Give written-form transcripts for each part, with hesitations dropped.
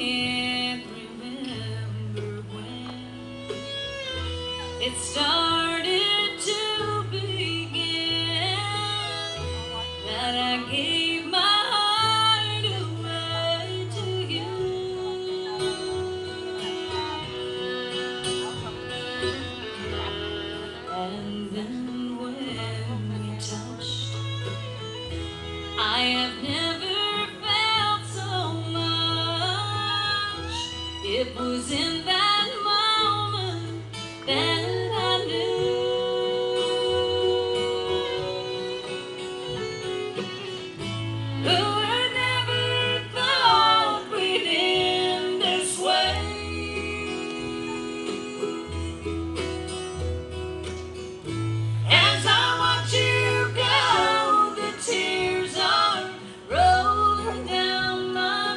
can't remember when it started to begin that I gave my heart away to you. And then when we touched, I have never felt so much. It was in that moment that I knew. Who would never thought we'd end this way? As I watch you go, the tears are rolling down my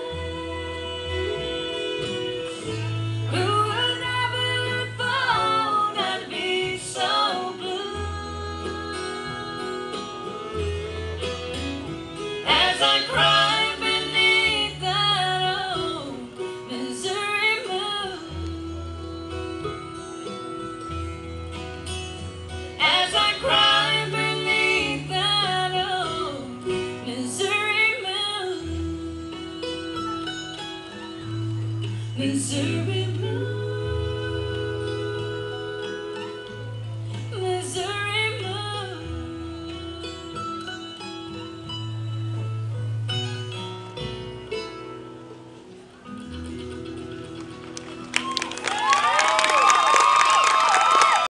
face. Who would ever thought I'd be so blue? As I cry beneath that old misery moon. As I cry beneath that old misery moon. Misery moon.